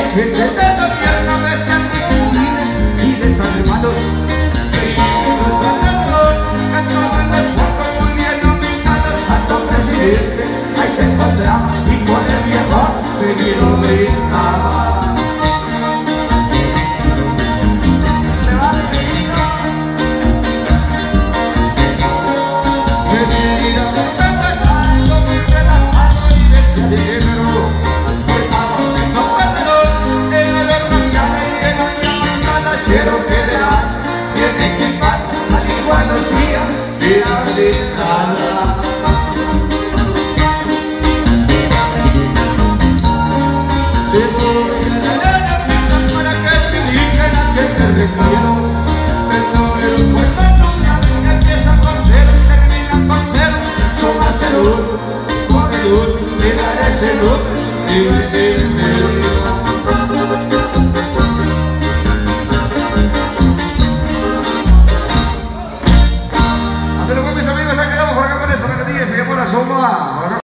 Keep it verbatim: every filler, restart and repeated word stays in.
que te da la tierra bestia de civiles y de hermanos. Queridos ganador, que toman el poco muy bien nominados. Tanto presidente, ahí se encontraba y con el viejo seguido brindaba. Quiero quedar bien equipado, al igual los días de la ventana. Te doy la lana para que se digan a que te requiero. Pero el cuerpo social empieza con cero y termina con cero. Son a salud, con el dulce, le daré salud y